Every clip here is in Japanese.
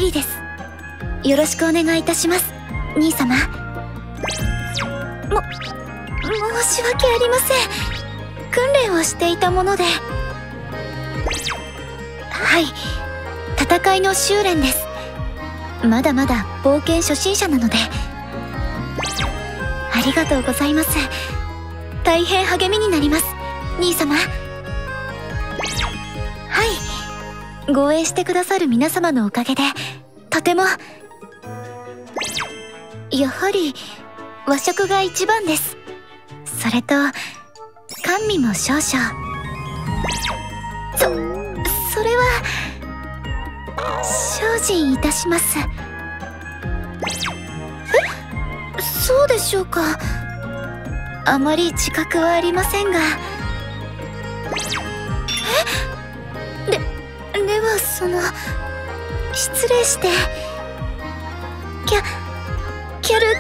リです。よろしくお願いいたします、兄様。申し訳ありません。訓練をしていたもので。はい、戦いの修練です。まだまだ冒険初心者なので。ありがとうございます。大変励みになります、兄様。はい、護衛してくださる皆様のおかげでとても。やはり和食が一番です。それと甘味も少々。それは精進いたします。そうでしょうか。あまり自覚はありませんが。では失礼して。キャル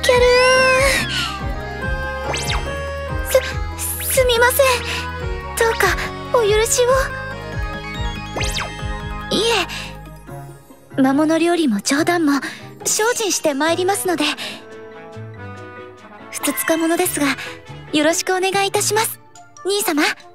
すみません。どうかお許しを。いえ、魔物料理も冗談も精進してまいりますので。ふつつか者ですがよろしくお願いいたします、兄様。